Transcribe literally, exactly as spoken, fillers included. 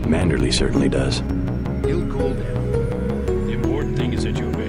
Manderley certainly does. He'll cool down. The important thing is that you obey